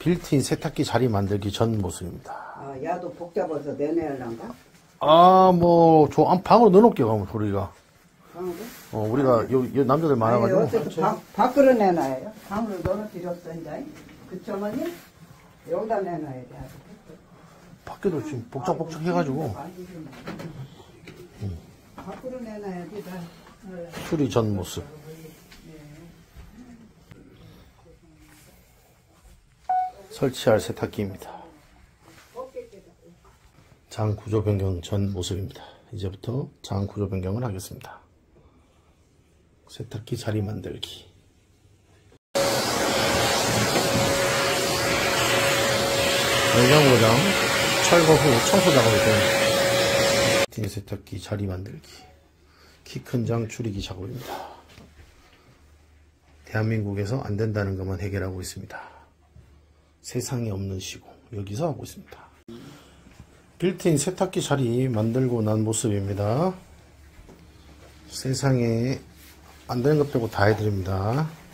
빌트인 세탁기 자리 만들기 전 모습입니다. 아, 야도 복잡해서 내내려는가? 뭐, 방으로 넣어놓을게요, 그럼, 우리가. 방으로? 우리가, 요 남자들 많아가지고. 어쨌든 밖으로 내놔요. 방으로 넣을 필요 없어, 이제. 그쵸, 어머니? 여기다 내놔야 돼. 밖에도 지금 복잡복잡 해가지고. 밖으로 내놔야지, 다. 수리 전 모습. 설치할 세탁기입니다. 장 구조 변경 전 모습입니다. 이제부터 장 구조 변경을 하겠습니다. 세탁기 자리 만들기. 냉장 고장 철거 후 청소 작업을 됩니다. 빌트인 세탁기 자리 만들기. 키 큰 장 줄이기 작업입니다. 대한민국에서 안 된다는 것만 해결하고 있습니다. 세상에 없는 시공 여기서 하고 있습니다. 빌트인 세탁기 자리 만들고 난 모습입니다. 세상에 안 되는 것 빼고 다 해드립니다.